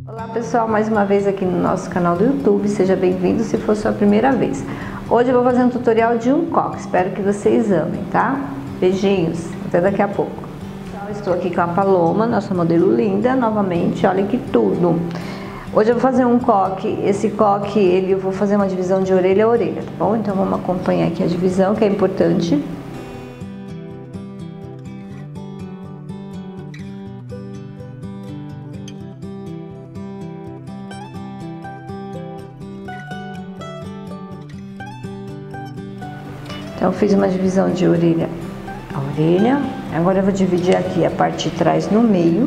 Olá pessoal, mais uma vez aqui no nosso canal do YouTube, seja bem-vindo se for sua primeira vez. Hoje eu vou fazer um tutorial de um coque, espero que vocês amem, tá? Beijinhos, até daqui a pouco. Então, estou aqui com a Paloma, nossa modelo linda, novamente, olha que tudo. Hoje eu vou fazer um coque, esse coque eu vou fazer uma divisão de orelha a orelha, tá bom? Então vamos acompanhar aqui a divisão, que é importante. Então, eu fiz uma divisão de orelha a orelha. Agora eu vou dividir aqui a parte de trás no meio.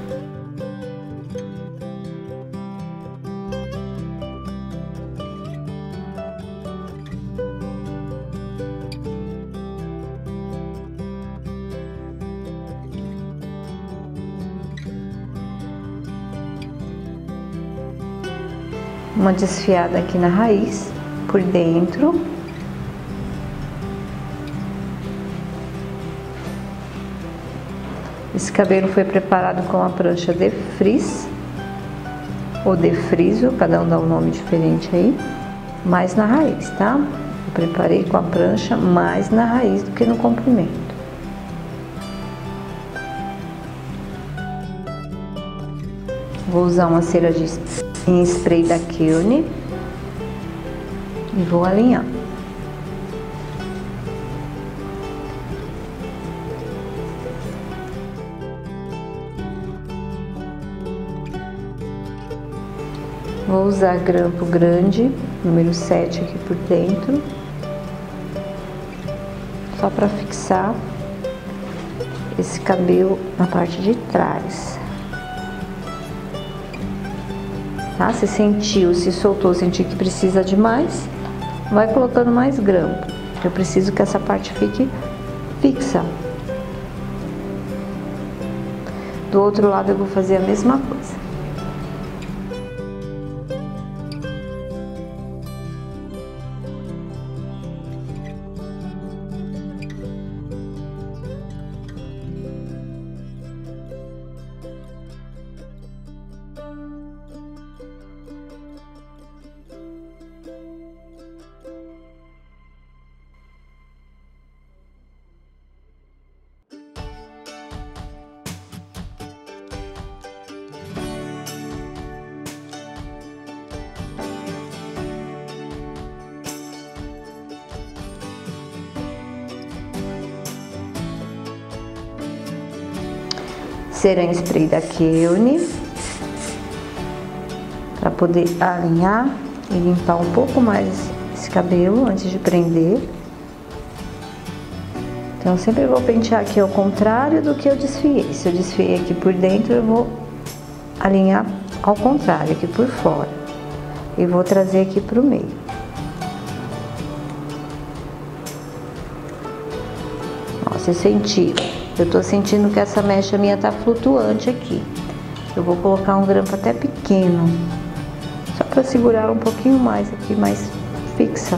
Uma desfiada aqui na raiz, por dentro. Esse cabelo foi preparado com a prancha de frizz, ou de friso, cada um dá um nome diferente aí, mais na raiz, tá? Eu preparei com a prancha mais na raiz do que no comprimento. Vou usar uma cera em spray da Keone e vou alinhar. Vou usar grampo grande, número 7 aqui por dentro, só para fixar esse cabelo na parte de trás. Tá? Se sentiu, se soltou, sentir que precisa de mais, vai colocando mais grampo. Eu preciso que essa parte fique fixa. Do outro lado eu vou fazer a mesma coisa. Cera em spray da Keone, para poder alinhar e limpar um pouco mais esse cabelo antes de prender. Então, sempre vou pentear aqui ao contrário do que eu desfiei. Se eu desfiei aqui por dentro, eu vou alinhar ao contrário, aqui por fora. E vou trazer aqui pro meio. Ó, vocês sentiram? Eu tô sentindo que essa mecha minha tá flutuante aqui. Eu vou colocar um grampo até pequeno, só para segurar um pouquinho mais aqui, mais fixa.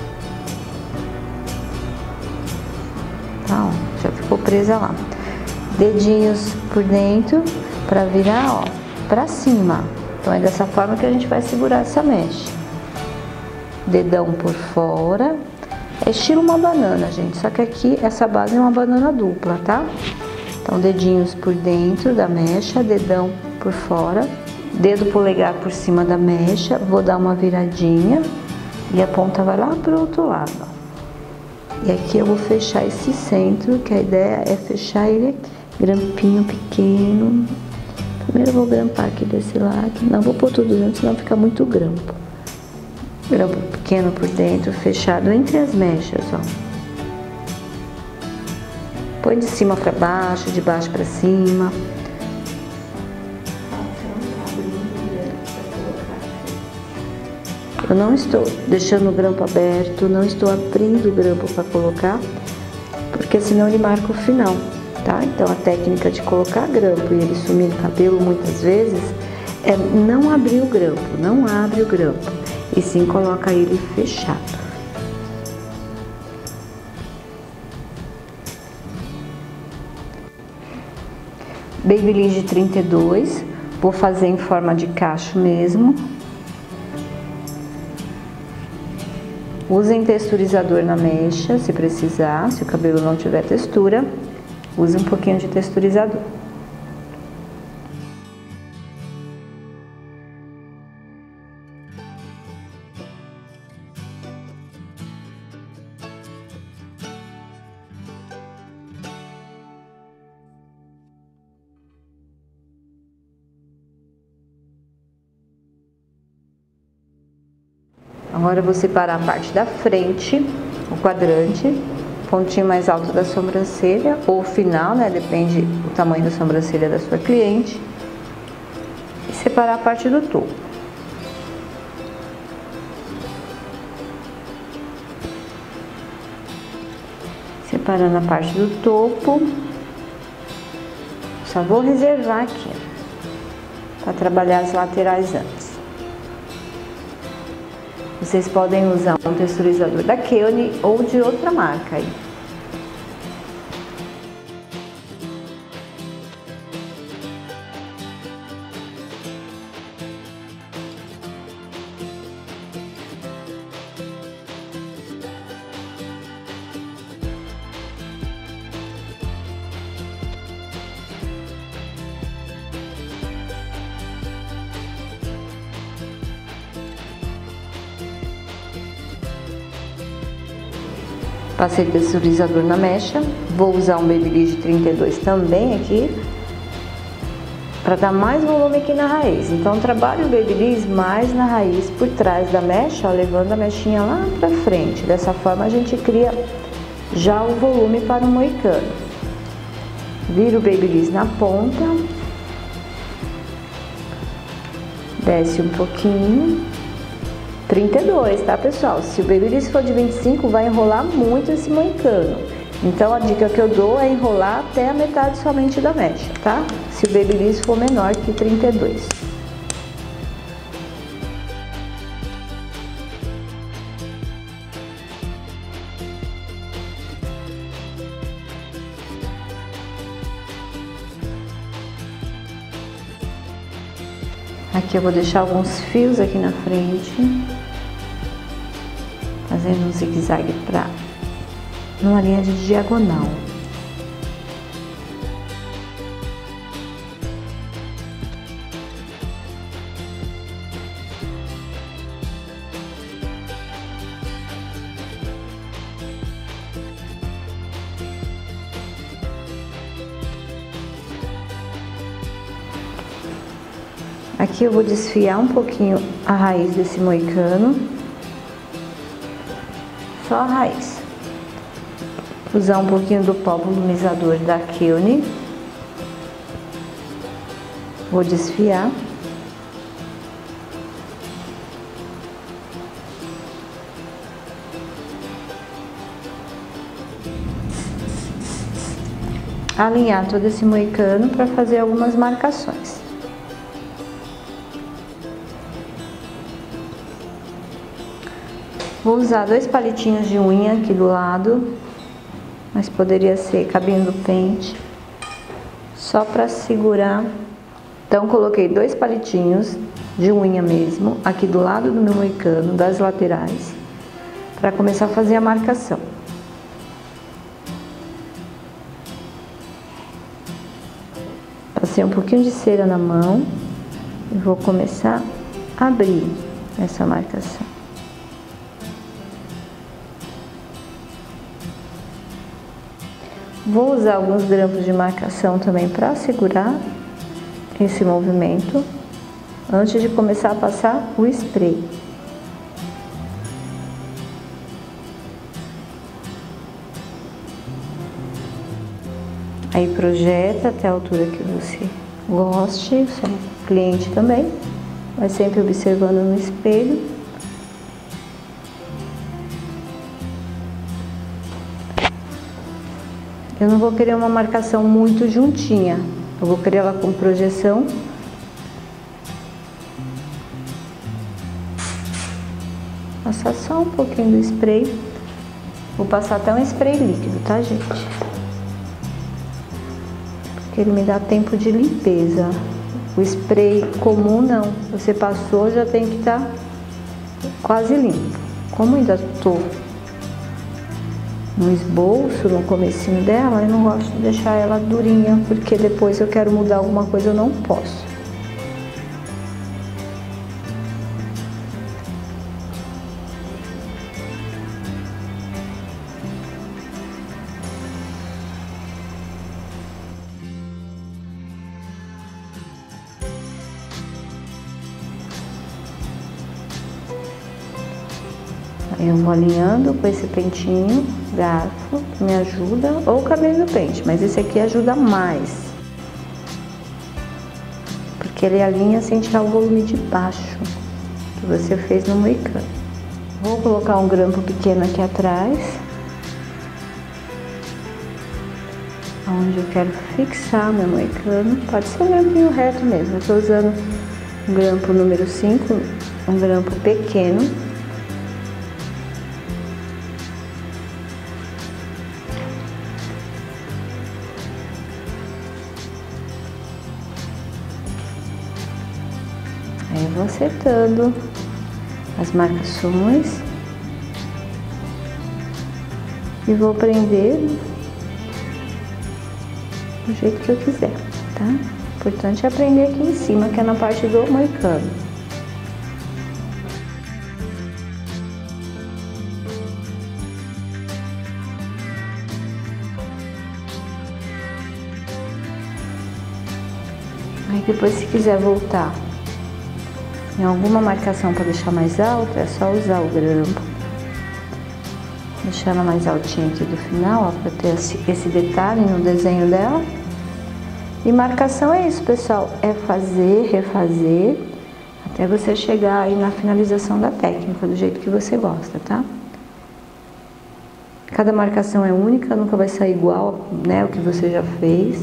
Tá, ó, já ficou presa lá. Dedinhos por dentro para virar, ó, para cima. Então é dessa forma que a gente vai segurar essa mecha. Dedão por fora. É estilo uma banana, gente, só que aqui essa base é uma banana dupla, tá? Então, dedinhos por dentro da mecha, dedão por fora, dedo polegar por cima da mecha, vou dar uma viradinha e a ponta vai lá pro outro lado, ó. E aqui eu vou fechar esse centro, que a ideia é fechar ele, grampinho pequeno. Primeiro eu vou grampar aqui desse lado, não vou pôr tudo junto, senão fica muito grampo. Grampo pequeno por dentro, fechado entre as mechas, ó. Põe de cima para baixo, de baixo para cima. Eu não estou deixando o grampo aberto, não estou abrindo o grampo para colocar, porque senão ele marca o final, tá? Então a técnica de colocar grampo e ele sumir no cabelo muitas vezes é não abrir o grampo, não abre o grampo, e sim coloca ele fechado. Babyliss de 32, Vou fazer em forma de cacho mesmo. Usem texturizador na mecha, se precisar. Se o cabelo não tiver textura, use um pouquinho de texturizador. Agora eu vou separar a parte da frente, o quadrante, pontinho mais alto da sobrancelha, ou o final, né? Depende do tamanho da sobrancelha da sua cliente. E separar a parte do topo. Separando a parte do topo. Só vou reservar aqui, para trabalhar as laterais antes. Vocês podem usar um texturizador da Keone ou de outra marca aí. Passei texturizador na mecha, vou usar um Babyliss de 32 também aqui, para dar mais volume aqui na raiz. Então trabalho o Babyliss mais na raiz, por trás da mecha, ó, levando a mechinha lá pra frente. Dessa forma a gente cria já o volume para o moicano. Vira o Babyliss na ponta, desce um pouquinho. 32, tá, pessoal? Se o Babyliss for de 25, vai enrolar muito esse moicano. Então, a dica que eu dou é enrolar até a metade somente da mecha, tá? Se o Babyliss for menor que 32. Aqui eu vou deixar alguns fios aqui na frente, fazendo um zigue-zague para numa linha de diagonal. Aqui eu vou desfiar um pouquinho a raiz desse moicano, só a raiz. Usar um pouquinho do pó volumizador da Keone. Vou desfiar. Alinhar todo esse moicano para fazer algumas marcações. Vou usar 2 palitinhos de unha aqui do lado, mas poderia ser cabinho do pente, só para segurar. Então, coloquei 2 palitinhos de unha mesmo, aqui do lado do meu moicano, das laterais, para começar a fazer a marcação. Passei um pouquinho de cera na mão e vou começar a abrir essa marcação. Vou usar alguns grampos de marcação também para segurar esse movimento antes de começar a passar o spray. Aí projeta até a altura que você goste, seu cliente também, vai sempre observando no espelho. Eu não vou querer uma marcação muito juntinha, eu vou querer ela com projeção. Passar só um pouquinho do spray. Vou passar até um spray líquido, tá, gente? Porque ele me dá tempo de limpeza. O spray comum não, você passou, já tem que estar quase limpo. Como ainda tô no esboço, no comecinho dela, eu não gosto de deixar ela durinha, porque depois eu quero mudar alguma coisa, eu não posso. Eu vou alinhando com esse pentinho, garfo, que me ajuda, ou o cabelo do pente, mas esse aqui ajuda mais. Porque ele alinha sem tirar o volume de baixo, que você fez no moicano. Vou colocar um grampo pequeno aqui atrás, onde eu quero fixar meu moicano. Pode ser um grampinho reto mesmo, eu tô usando um grampo número 5, um grampo pequeno. Aí eu vou acertando as marcações e vou prender do jeito que eu quiser, tá? O importante é prender aqui em cima, que é na parte do moicano. Aí depois, se quiser voltar em alguma marcação para deixar mais alta, é só usar o grampo, deixar ela mais altinha aqui do final, ó, para ter esse detalhe no desenho dela. E marcação é isso, pessoal, é fazer, refazer, até você chegar aí na finalização da técnica, do jeito que você gosta, tá? Cada marcação é única, nunca vai sair igual, né, o que você já fez.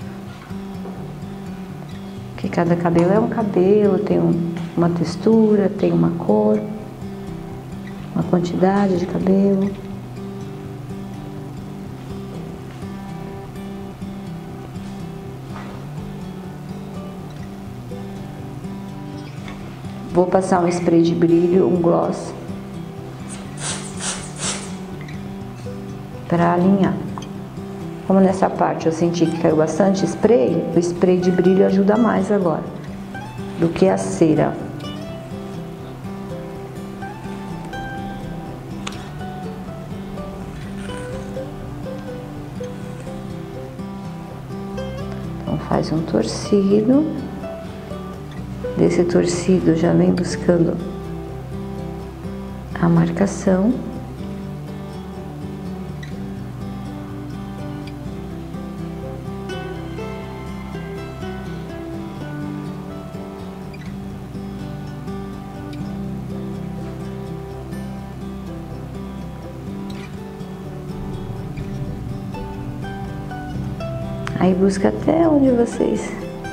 Porque cada cabelo é um cabelo, tem uma textura, tem uma cor, uma quantidade de cabelo. Vou passar um spray de brilho, um gloss, para alinhar. Como nessa parte eu senti que caiu bastante spray, o spray de brilho ajuda mais agora do que a cera. Então faz um torcido. Desse torcido já vem buscando a marcação. Aí busca até onde vocês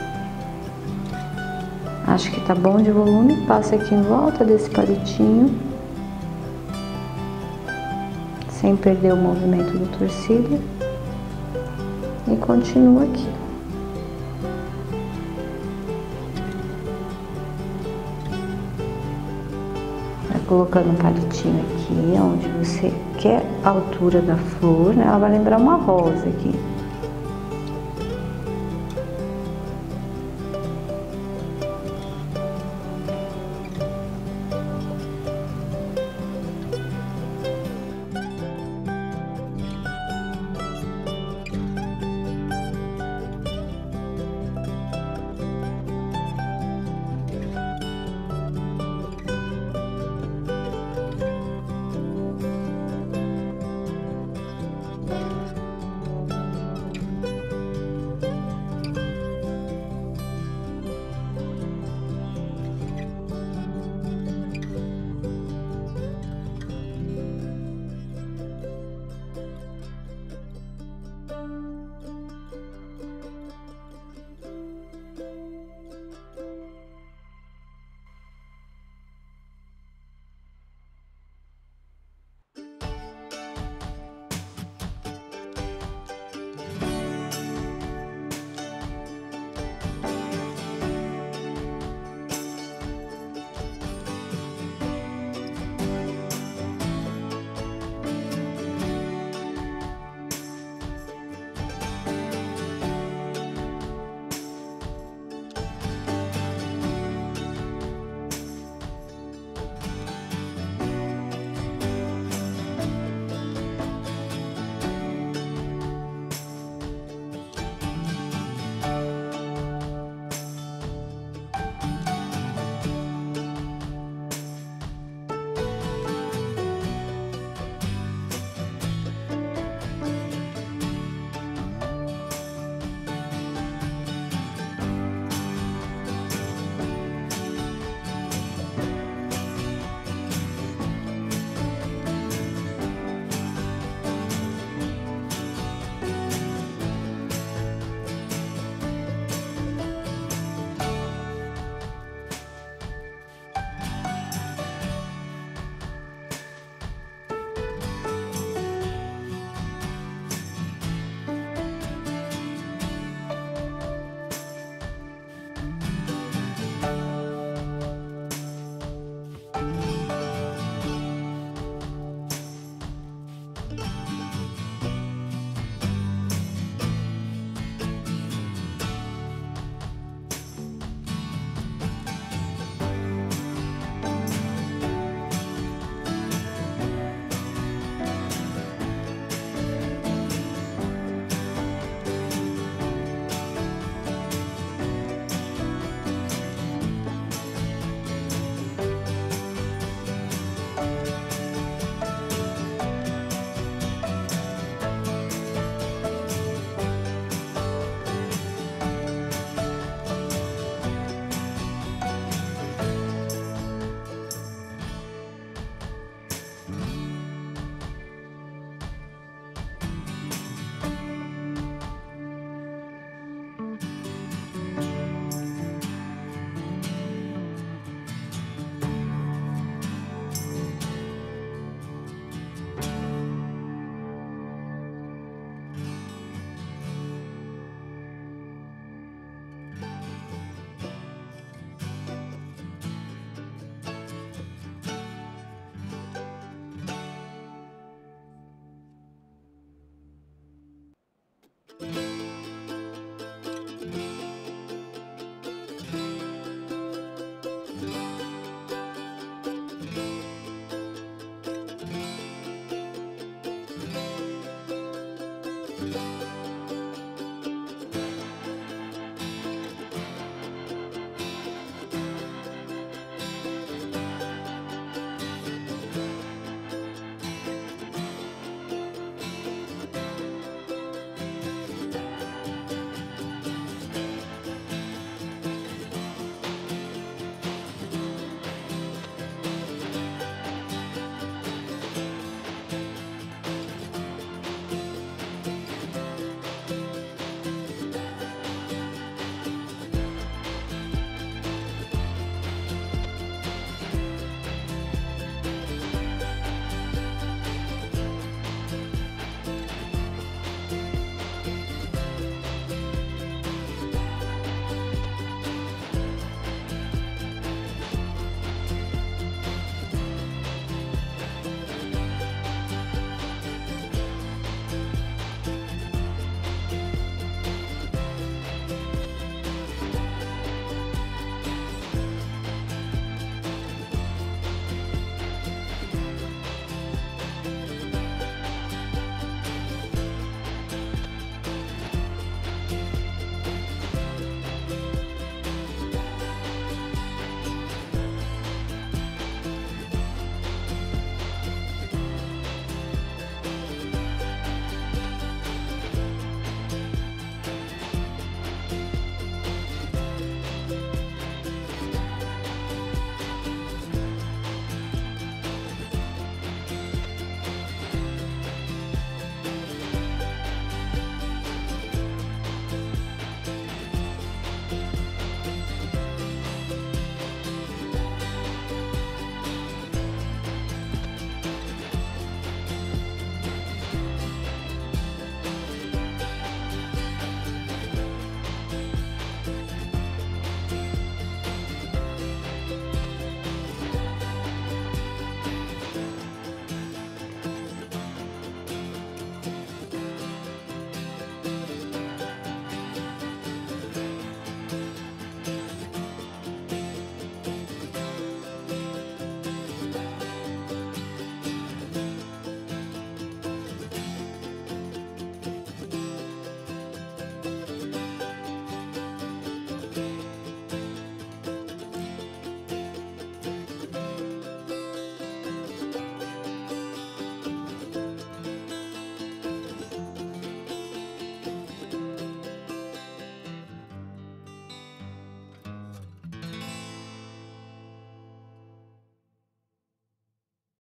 acham que tá bom de volume, passa aqui em volta desse palitinho, sem perder o movimento do torcido, e continua aqui. Vai colocando um palitinho aqui, onde você quer a altura da flor, né? Ela vai lembrar uma rosa aqui.